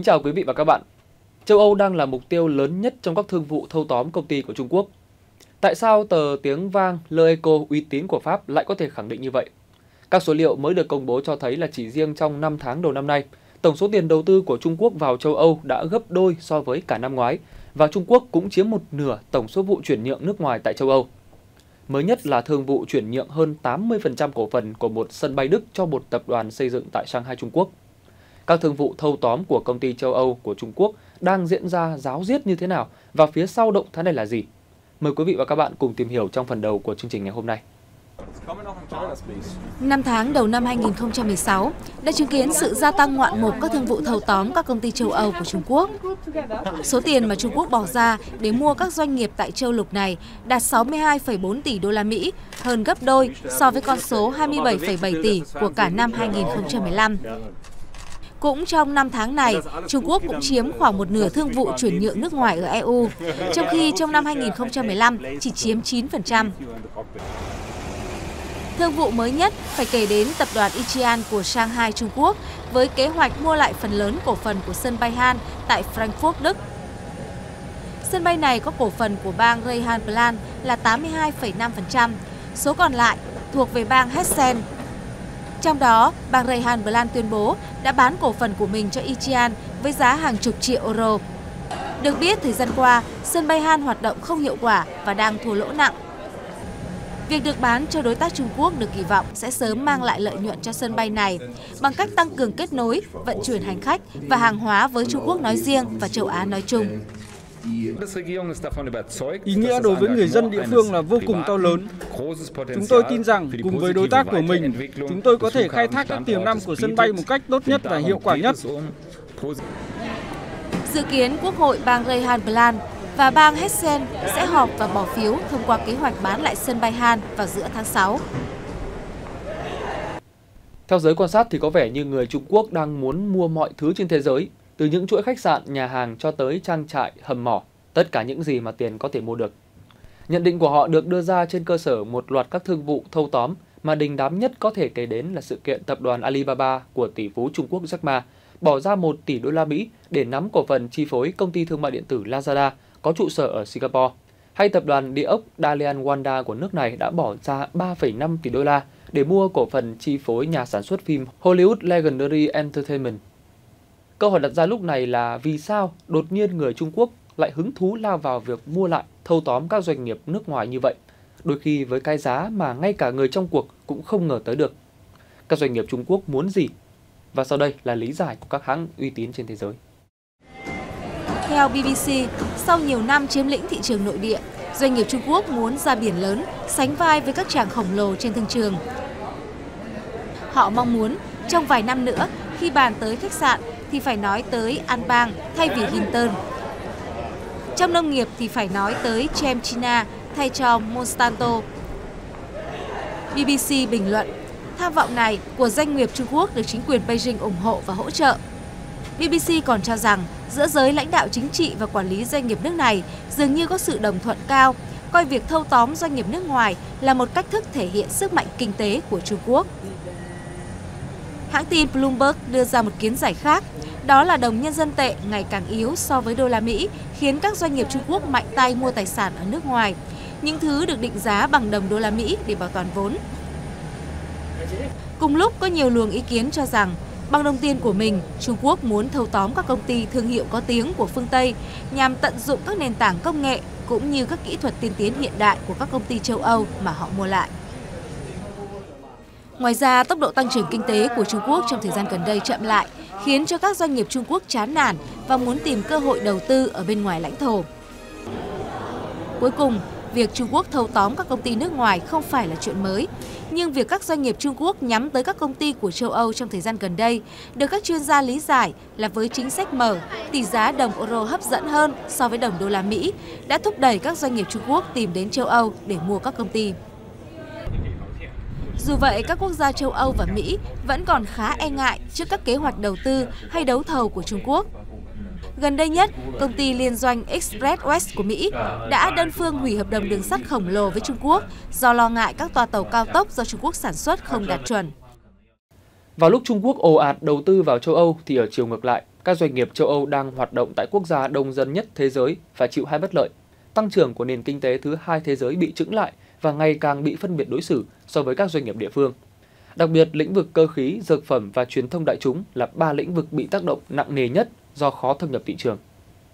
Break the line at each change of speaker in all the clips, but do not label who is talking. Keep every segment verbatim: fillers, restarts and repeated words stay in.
chào quý vị và các bạn. Châu Âu đang là mục tiêu lớn nhất trong các thương vụ thâu tóm công ty của Trung Quốc. Tại sao tờ tiếng vang L'Echo uy tín của Pháp lại có thể khẳng định như vậy? Các số liệu mới được công bố cho thấy là chỉ riêng trong năm tháng đầu năm nay, tổng số tiền đầu tư của Trung Quốc vào châu Âu đã gấp đôi so với cả năm ngoái, và Trung Quốc cũng chiếm một nửa tổng số vụ chuyển nhượng nước ngoài tại châu Âu. Mới nhất là thương vụ chuyển nhượng hơn tám mươi phần trăm cổ phần của một sân bay Đức cho một tập đoàn xây dựng tại Shanghai, Trung Quốc. Các thương vụ thâu tóm của công ty châu Âu của Trung Quốc đang diễn ra ráo riết như thế nào và phía sau động thái này là gì? Mời quý vị và các bạn cùng tìm hiểu trong phần đầu của chương trình ngày hôm nay.
Năm tháng đầu năm hai nghìn không trăm mười sáu đã chứng kiến sự gia tăng ngoạn mục các thương vụ thâu tóm các công ty châu Âu của Trung Quốc. Số tiền mà Trung Quốc bỏ ra để mua các doanh nghiệp tại châu lục này đạt sáu mươi hai phẩy bốn tỷ đô la Mỹ, hơn gấp đôi so với con số hai mươi bảy phẩy bảy tỷ của cả năm hai nghìn không trăm mười lăm. Cũng trong năm tháng này, Trung Quốc cũng chiếm khoảng một nửa thương vụ chuyển nhượng nước ngoài ở e u, trong khi trong năm hai nghìn không trăm mười lăm chỉ chiếm chín phần trăm. Thương vụ mới nhất phải kể đến tập đoàn Ichian của Shanghai, Trung Quốc, với kế hoạch mua lại phần lớn cổ phần của sân bay Han tại Frankfurt, Đức. Sân bay này có cổ phần của bang Rheinland-Pfalz là tám mươi hai phẩy năm phần trăm, số còn lại thuộc về bang Hessen. Trong đó, bang Rheinland-Pfalz tuyên bố đã bán cổ phần của mình cho Ichian với giá hàng chục triệu euro. Được biết, thời gian qua, sân bay Han hoạt động không hiệu quả và đang thua lỗ nặng. Việc được bán cho đối tác Trung Quốc được kỳ vọng sẽ sớm mang lại lợi nhuận cho sân bay này bằng cách tăng cường kết nối, vận chuyển hành khách và hàng hóa với Trung Quốc nói riêng và châu Á nói chung.
Ý nghĩa đối với người dân địa phương là vô cùng to lớn. Chúng tôi tin rằng cùng với đối tác của mình, chúng tôi có thể khai thác các tiềm năng của sân bay một cách tốt nhất và hiệu quả nhất.
Dự kiến Quốc hội bang Rheinland-Pfalz và bang Hessen sẽ họp và bỏ phiếu thông qua kế hoạch bán lại sân bay Han vào giữa tháng sáu.
Theo giới quan sát thì có vẻ như người Trung Quốc đang muốn mua mọi thứ trên thế giới, từ những chuỗi khách sạn, nhà hàng cho tới trang trại, hầm mỏ, tất cả những gì mà tiền có thể mua được. Nhận định của họ được đưa ra trên cơ sở một loạt các thương vụ thâu tóm mà đình đám nhất có thể kể đến là sự kiện tập đoàn Alibaba của tỷ phú Trung Quốc Jack Ma bỏ ra một tỷ đô la Mỹ để nắm cổ phần chi phối công ty thương mại điện tử Lazada có trụ sở ở Singapore, hay tập đoàn địa ốc Dalian Wanda của nước này đã bỏ ra ba phẩy năm tỷ đô la để mua cổ phần chi phối nhà sản xuất phim Hollywood Legendary Entertainment. Câu hỏi đặt ra lúc này là vì sao đột nhiên người Trung Quốc lại hứng thú lao vào việc mua lại, thâu tóm các doanh nghiệp nước ngoài như vậy, đôi khi với cái giá mà ngay cả người trong cuộc cũng không ngờ tới được. Các doanh nghiệp Trung Quốc muốn gì? Và sau đây là lý giải của các hãng uy tín trên thế giới.
Theo bê bê xê, sau nhiều năm chiếm lĩnh thị trường nội địa, doanh nghiệp Trung Quốc muốn ra biển lớn, sánh vai với các tràng khổng lồ trên thương trường. Họ mong muốn trong vài năm nữa, khi bàn tới khách sạn thì phải nói tới An Bang thay vì Hilton. Trong nông nghiệp thì phải nói tới Chemchina thay cho Monsanto. bê bê xê bình luận, tham vọng này của doanh nghiệp Trung Quốc được chính quyền Beijing ủng hộ và hỗ trợ. bê bê xê còn cho rằng giữa giới lãnh đạo chính trị và quản lý doanh nghiệp nước này dường như có sự đồng thuận cao, coi việc thâu tóm doanh nghiệp nước ngoài là một cách thức thể hiện sức mạnh kinh tế của Trung Quốc. Hãng tin Bloomberg đưa ra một kiến giải khác, đó là đồng nhân dân tệ ngày càng yếu so với đô la Mỹ, khiến các doanh nghiệp Trung Quốc mạnh tay mua tài sản ở nước ngoài, những thứ được định giá bằng đồng đô la Mỹ để bảo toàn vốn. Cùng lúc có nhiều luồng ý kiến cho rằng, bằng đồng tiền của mình, Trung Quốc muốn thâu tóm các công ty thương hiệu có tiếng của phương Tây nhằm tận dụng các nền tảng công nghệ cũng như các kỹ thuật tiên tiến hiện đại của các công ty châu Âu mà họ mua lại. Ngoài ra, tốc độ tăng trưởng kinh tế của Trung Quốc trong thời gian gần đây chậm lại, khiến cho các doanh nghiệp Trung Quốc chán nản và muốn tìm cơ hội đầu tư ở bên ngoài lãnh thổ. Cuối cùng, việc Trung Quốc thâu tóm các công ty nước ngoài không phải là chuyện mới, nhưng việc các doanh nghiệp Trung Quốc nhắm tới các công ty của châu Âu trong thời gian gần đây được các chuyên gia lý giải là với chính sách mở, tỷ giá đồng euro hấp dẫn hơn so với đồng đô la Mỹ đã thúc đẩy các doanh nghiệp Trung Quốc tìm đến châu Âu để mua các công ty. Dù vậy, các quốc gia châu Âu và Mỹ vẫn còn khá e ngại trước các kế hoạch đầu tư hay đấu thầu của Trung Quốc. Gần đây nhất, công ty liên doanh Express West của Mỹ đã đơn phương hủy hợp đồng đường sắt khổng lồ với Trung Quốc do lo ngại các toa tàu cao tốc do Trung Quốc sản xuất không đạt chuẩn.
Vào lúc Trung Quốc ồ ạt đầu tư vào châu Âu thì ở chiều ngược lại, các doanh nghiệp châu Âu đang hoạt động tại quốc gia đông dân nhất thế giới phải chịu hai bất lợi. Tăng trưởng của nền kinh tế thứ hai thế giới bị chững lại và ngày càng bị phân biệt đối xử so với các doanh nghiệp địa phương. Đặc biệt, lĩnh vực cơ khí, dược phẩm và truyền thông đại chúng là ba lĩnh vực bị tác động nặng nề nhất do khó thâm nhập thị trường.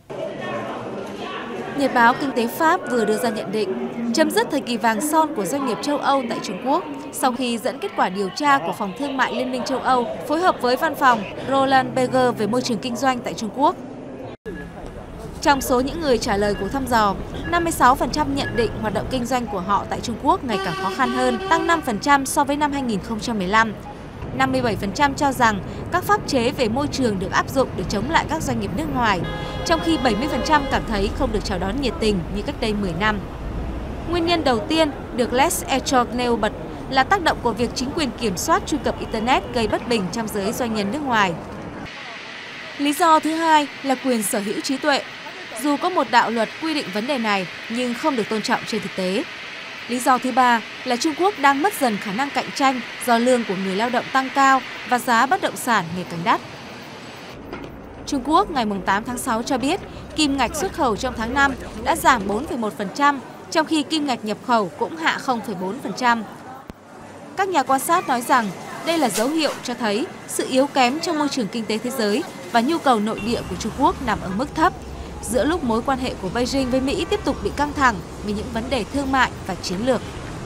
Nhật báo Kinh tế Pháp vừa đưa ra nhận định chấm dứt thời kỳ vàng son của doanh nghiệp châu Âu tại Trung Quốc sau khi dẫn kết quả điều tra của Phòng Thương mại Liên minh châu Âu phối hợp với văn phòng Roland Berger về môi trường kinh doanh tại Trung Quốc. Trong số những người trả lời cuộc thăm dò, năm mươi sáu phần trăm nhận định hoạt động kinh doanh của họ tại Trung Quốc ngày càng khó khăn hơn, tăng năm phần trăm so với năm hai nghìn không trăm mười lăm. năm mươi bảy phần trăm cho rằng các pháp chế về môi trường được áp dụng để chống lại các doanh nghiệp nước ngoài, trong khi bảy mươi phần trăm cảm thấy không được chào đón nhiệt tình như cách đây mười năm. Nguyên nhân đầu tiên được Les Echos nêu bật là tác động của việc chính quyền kiểm soát truy cập Internet gây bất bình trong giới doanh nhân nước ngoài. Lý do thứ hai là quyền sở hữu trí tuệ. Dù có một đạo luật quy định vấn đề này nhưng không được tôn trọng trên thực tế. Lý do thứ ba là Trung Quốc đang mất dần khả năng cạnh tranh do lương của người lao động tăng cao và giá bất động sản ngày càng đắt. Trung Quốc ngày tám tháng sáu cho biết kim ngạch xuất khẩu trong tháng năm đã giảm bốn phẩy một phần trăm, trong khi kim ngạch nhập khẩu cũng hạ không phẩy bốn phần trăm. Các nhà quan sát nói rằng đây là dấu hiệu cho thấy sự yếu kém trong môi trường kinh tế thế giới và nhu cầu nội địa của Trung Quốc nằm ở mức thấp, giữa lúc mối quan hệ của Beijing với Mỹ tiếp tục bị căng thẳng vì những vấn đề thương mại và chiến lược.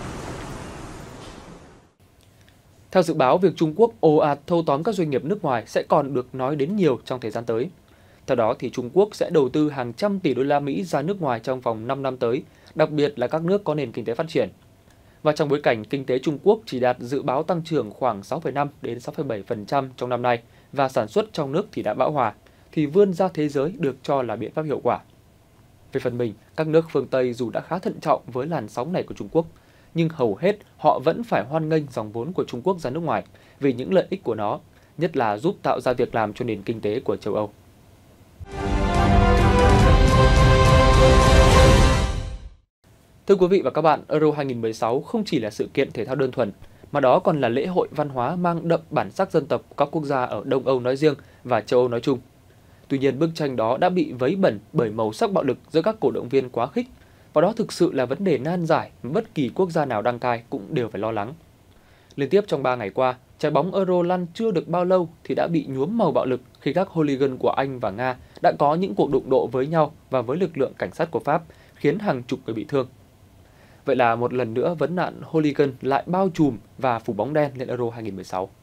Theo dự báo, việc Trung Quốc ồ ạt thâu tóm các doanh nghiệp nước ngoài sẽ còn được nói đến nhiều trong thời gian tới. Theo đó, thì Trung Quốc sẽ đầu tư hàng trăm tỷ đô la Mỹ ra nước ngoài trong vòng năm năm tới, đặc biệt là các nước có nền kinh tế phát triển. Và trong bối cảnh kinh tế Trung Quốc chỉ đạt dự báo tăng trưởng khoảng sáu phẩy năm đến sáu phẩy bảy phần trăm trong năm nay và sản xuất trong nước thì đã bão hòa, thì vươn ra thế giới được cho là biện pháp hiệu quả. Về phần mình, các nước phương Tây dù đã khá thận trọng với làn sóng này của Trung Quốc, nhưng hầu hết họ vẫn phải hoan nghênh dòng vốn của Trung Quốc ra nước ngoài vì những lợi ích của nó, nhất là giúp tạo ra việc làm cho nền kinh tế của châu Âu. Thưa quý vị và các bạn, Euro hai không một sáu không chỉ là sự kiện thể thao đơn thuần, mà đó còn là lễ hội văn hóa mang đậm bản sắc dân tộc của các quốc gia ở Đông Âu nói riêng và châu Âu nói chung. Tuy nhiên, bức tranh đó đã bị vấy bẩn bởi màu sắc bạo lực giữa các cổ động viên quá khích, và đó thực sự là vấn đề nan giải mà bất kỳ quốc gia nào đăng cai cũng đều phải lo lắng. Liên tiếp trong ba ngày qua, trái bóng Euro lăn chưa được bao lâu thì đã bị nhuốm màu bạo lực khi các hooligan của Anh và Nga đã có những cuộc đụng độ với nhau và với lực lượng cảnh sát của Pháp, khiến hàng chục người bị thương. Vậy là một lần nữa vấn nạn hooligan lại bao trùm và phủ bóng đen lên Euro hai không một sáu.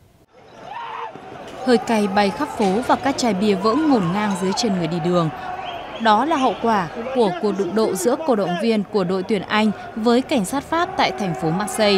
Hơi cay bay khắp phố và các chai bia vỡ ngổn ngang dưới chân người đi đường. Đó là hậu quả của cuộc đụng độ giữa cổ động viên của đội tuyển Anh với cảnh sát Pháp tại thành phố Marseille.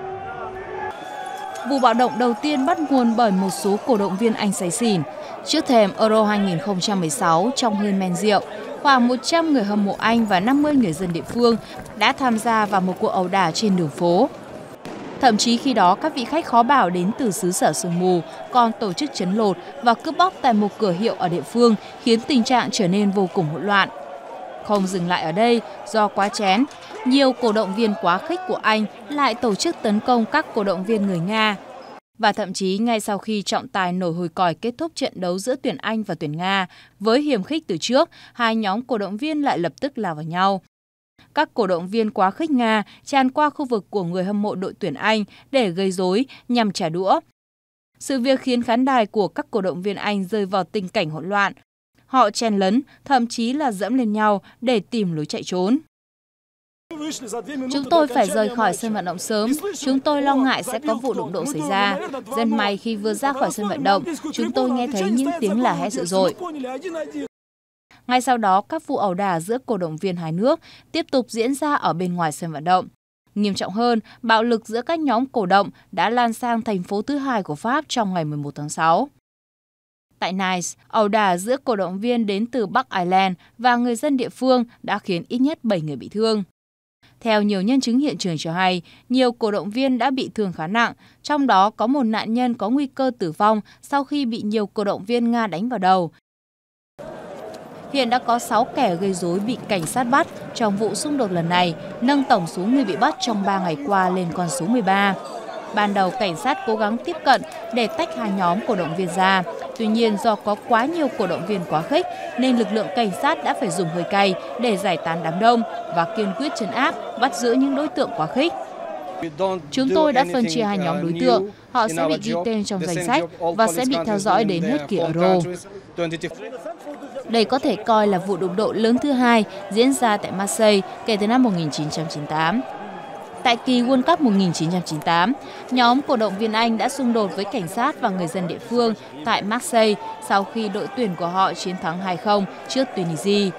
Vụ bạo động đầu tiên bắt nguồn bởi một số cổ động viên Anh say xỉn. Trước thềm Euro hai không một sáu, trong hơi men rượu, khoảng một trăm người hâm mộ Anh và năm mươi người dân địa phương đã tham gia vào một cuộc ẩu đả trên đường phố. Thậm chí khi đó, các vị khách khó bảo đến từ xứ sở sương mù còn tổ chức trấn lột và cướp bóc tại một cửa hiệu ở địa phương, khiến tình trạng trở nên vô cùng hỗn loạn. Không dừng lại ở đây, do quá chén, nhiều cổ động viên quá khích của Anh lại tổ chức tấn công các cổ động viên người Nga. Và thậm chí ngay sau khi trọng tài nổi hồi còi kết thúc trận đấu giữa tuyển Anh và tuyển Nga, với hiềm khích từ trước, hai nhóm cổ động viên lại lập tức lao vào nhau. Các cổ động viên quá khích Nga tràn qua khu vực của người hâm mộ đội tuyển Anh để gây rối nhằm trả đũa. Sự việc khiến khán đài của các cổ động viên Anh rơi vào tình cảnh hỗn loạn. Họ chen lấn, thậm chí là dẫm lên nhau để tìm lối chạy trốn. Chúng tôi phải rời khỏi sân vận động sớm, chúng tôi lo ngại sẽ có vụ đụng độ xảy ra. Rất may khi vừa ra khỏi sân vận động, chúng tôi nghe thấy những tiếng la hét dữ dội. Ngay sau đó, các vụ ẩu đả giữa cổ động viên hai nước tiếp tục diễn ra ở bên ngoài sân vận động. Nghiêm trọng hơn, bạo lực giữa các nhóm cổ động đã lan sang thành phố thứ hai của Pháp trong ngày mười một tháng sáu. Tại Nice, ẩu đả giữa cổ động viên đến từ Bắc Ireland và người dân địa phương đã khiến ít nhất bảy người bị thương. Theo nhiều nhân chứng hiện trường cho hay, nhiều cổ động viên đã bị thương khá nặng, trong đó có một nạn nhân có nguy cơ tử vong sau khi bị nhiều cổ động viên Nga đánh vào đầu. Hiện đã có sáu kẻ gây rối bị cảnh sát bắt trong vụ xung đột lần này, nâng tổng số người bị bắt trong ba ngày qua lên con số mười ba. Ban đầu, cảnh sát cố gắng tiếp cận để tách hai nhóm cổ động viên ra, Tuy nhiên do có quá nhiều cổ động viên quá khích nên lực lượng cảnh sát đã phải dùng hơi cay để giải tán đám đông và kiên quyết trấn áp, bắt giữ những đối tượng quá khích. Chúng tôi đã phân chia hai nhóm đối tượng, họ sẽ bị ghi tên trong danh sách và sẽ bị theo dõi đến hết kỳ Euro. Đây có thể coi là vụ đụng độ lớn thứ hai diễn ra tại Marseille kể từ năm một nghìn chín trăm chín mươi tám. Tại kỳ World Cup một nghìn chín trăm chín mươi tám, nhóm cổ động viên Anh đã xung đột với cảnh sát và người dân địa phương tại Marseille sau khi đội tuyển của họ chiến thắng hai không trước Tunisia.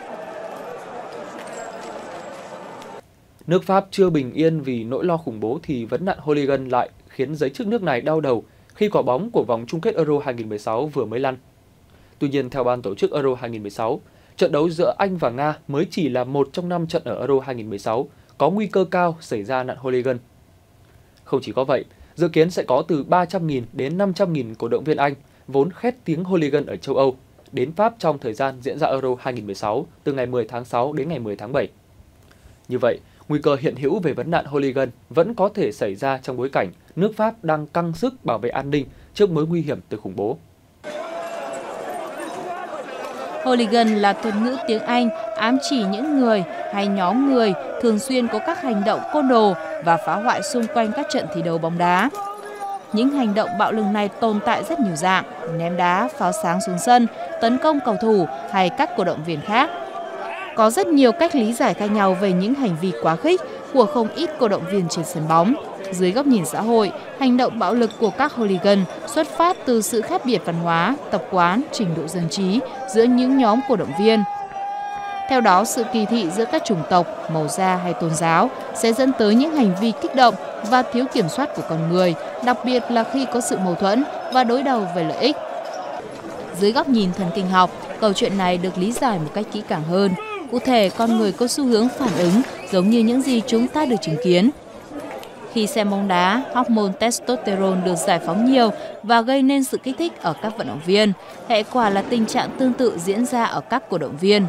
Nước Pháp chưa bình yên vì nỗi lo khủng bố thì vấn nạn hooligan lại khiến giới chức nước này đau đầu khi quả bóng của vòng chung kết Euro hai không một sáu vừa mới lăn. Tuy nhiên, theo ban tổ chức Euro hai không một sáu, trận đấu giữa Anh và Nga mới chỉ là một trong năm trận ở Euro hai không một sáu có nguy cơ cao xảy ra nạn hooligan. Không chỉ có vậy, dự kiến sẽ có từ ba trăm nghìn đến năm trăm nghìn cổ động viên Anh vốn khét tiếng hooligan ở châu Âu đến Pháp trong thời gian diễn ra Euro hai không một sáu từ ngày mười tháng sáu đến ngày mười tháng bảy. Như vậy, nguy cơ hiện hữu về vấn nạn hooligan vẫn có thể xảy ra trong bối cảnh nước Pháp đang căng sức bảo vệ an ninh trước mối nguy hiểm từ khủng bố.
Hooligan là thuật ngữ tiếng Anh ám chỉ những người hay nhóm người thường xuyên có các hành động côn đồ và phá hoại xung quanh các trận thi đấu bóng đá. Những hành động bạo lực này tồn tại rất nhiều dạng, ném đá, pháo sáng xuống sân, tấn công cầu thủ hay các cổ động viên khác. Có rất nhiều cách lý giải khác nhau về những hành vi quá khích của không ít cổ động viên trên sân bóng. Dưới góc nhìn xã hội, hành động bạo lực của các hooligan xuất phát từ sự khác biệt văn hóa, tập quán, trình độ dân trí giữa những nhóm cổ động viên. Theo đó, sự kỳ thị giữa các chủng tộc, màu da hay tôn giáo sẽ dẫn tới những hành vi kích động và thiếu kiểm soát của con người, đặc biệt là khi có sự mâu thuẫn và đối đầu về lợi ích. Dưới góc nhìn thần kinh học, câu chuyện này được lý giải một cách kỹ càng hơn. Cụ thể, con người có xu hướng phản ứng giống như những gì chúng ta được chứng kiến. Khi xem bóng đá, hormone testosterone được giải phóng nhiều và gây nên sự kích thích ở các vận động viên. Hệ quả là tình trạng tương tự diễn ra ở các cổ động viên.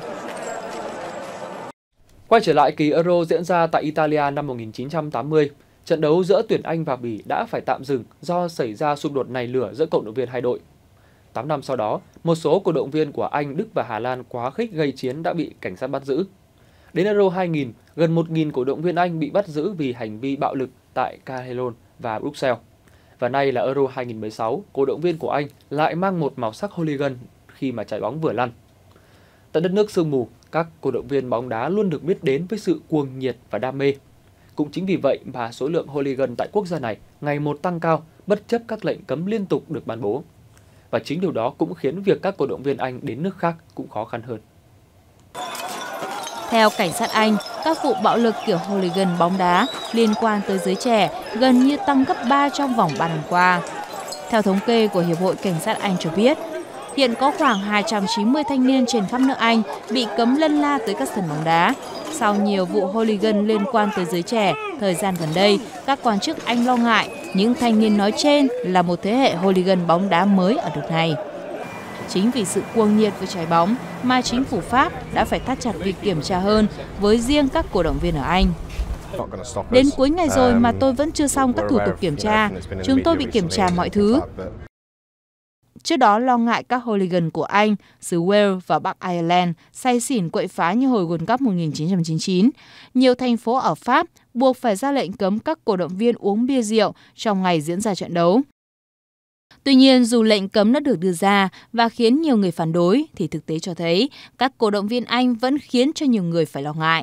Quay trở lại kỳ Euro diễn ra tại Italia năm một nghìn chín trăm tám mươi, trận đấu giữa tuyển Anh và Bỉ đã phải tạm dừng do xảy ra xung đột nảy lửa giữa cổ động viên hai đội. tám năm sau đó, một số cổ động viên của Anh, Đức và Hà Lan quá khích gây chiến đã bị cảnh sát bắt giữ. Đến Euro hai nghìn, gần một nghìn cổ động viên Anh bị bắt giữ vì hành vi bạo lực tại Caerleon và Bruxelles. Và nay là Euro hai không một sáu, cổ động viên của Anh lại mang một màu sắc hooligan khi mà trái bóng vừa lăn. Tại đất nước sương mù, các cổ động viên bóng đá luôn được biết đến với sự cuồng nhiệt và đam mê. Cũng chính vì vậy mà số lượng hooligan tại quốc gia này ngày một tăng cao bất chấp các lệnh cấm liên tục được ban bố. Và chính điều đó cũng khiến việc các cổ động viên Anh đến nước khác cũng khó khăn hơn.
Theo cảnh sát Anh, các vụ bạo lực kiểu hooligan bóng đá liên quan tới giới trẻ gần như tăng gấp ba trong vòng ba năm qua. Theo thống kê của Hiệp hội Cảnh sát Anh cho biết, hiện có khoảng hai trăm chín mươi thanh niên trên khắp nước Anh bị cấm lân la tới các sân bóng đá. Sau nhiều vụ hooligan liên quan tới giới trẻ, thời gian gần đây, các quan chức Anh lo ngại những thanh niên nói trên là một thế hệ hooligan bóng đá mới ở nước này. Chính vì sự cuồng nhiệt với trái bóng mà chính phủ Pháp đã phải thắt chặt việc kiểm tra hơn với riêng các cổ động viên ở Anh. Đến cuối ngày rồi mà tôi vẫn chưa xong các thủ tục kiểm tra. Chúng tôi bị kiểm tra mọi thứ. Trước đó, lo ngại các hooligan của Anh, xứ Wales và Bắc Ireland say xỉn quậy phá như hồi World Cup một nghìn chín trăm chín mươi chín, nhiều thành phố ở Pháp buộc phải ra lệnh cấm các cổ động viên uống bia rượu trong ngày diễn ra trận đấu. Tuy nhiên, dù lệnh cấm đã được đưa ra và khiến nhiều người phản đối, thì thực tế cho thấy các cổ động viên Anh vẫn khiến cho nhiều người phải lo ngại.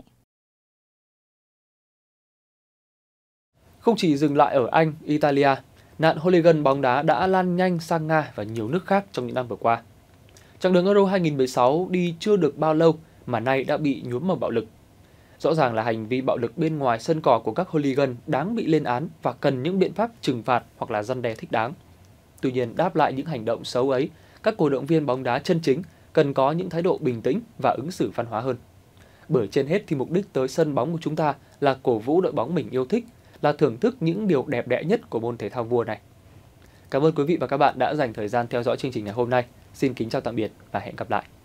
Không chỉ dừng lại ở Anh, Italia, nạn hooligan bóng đá đã lan nhanh sang Nga và nhiều nước khác trong những năm vừa qua. Chặng đường Euro hai không một sáu đi chưa được bao lâu mà nay đã bị nhuốm màu bạo lực. Rõ ràng là hành vi bạo lực bên ngoài sân cỏ của các hooligan đáng bị lên án và cần những biện pháp trừng phạt hoặc là răn đe thích đáng. Tuy nhiên, đáp lại những hành động xấu ấy, các cổ động viên bóng đá chân chính cần có những thái độ bình tĩnh và ứng xử văn hóa hơn. Bởi trên hết thì mục đích tới sân bóng của chúng ta là cổ vũ đội bóng mình yêu thích, là thưởng thức những điều đẹp đẽ nhất của môn thể thao vua này. Cảm ơn quý vị và các bạn đã dành thời gian theo dõi chương trình ngày hôm nay. Xin kính chào tạm biệt và hẹn gặp lại.